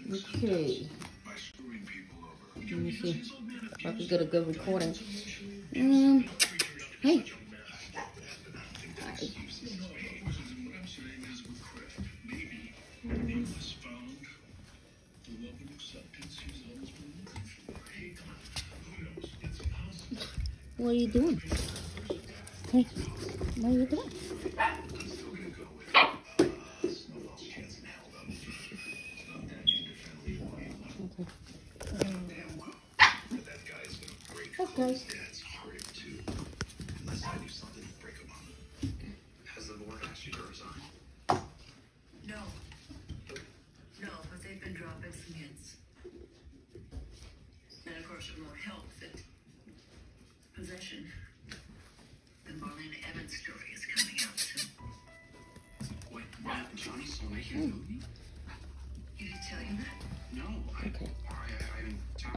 Okay. Let me see if I can get a good recording. Hey. Hi. What are you doing? Hey, what are you doing? Okay. Okay. Has the board asked you to resign? No. No, but they've been dropping some hints. And of course it won't help that Possession, the Marlena Evans story, is coming out soon. Wait, what happened, Johnny? Still making a movie?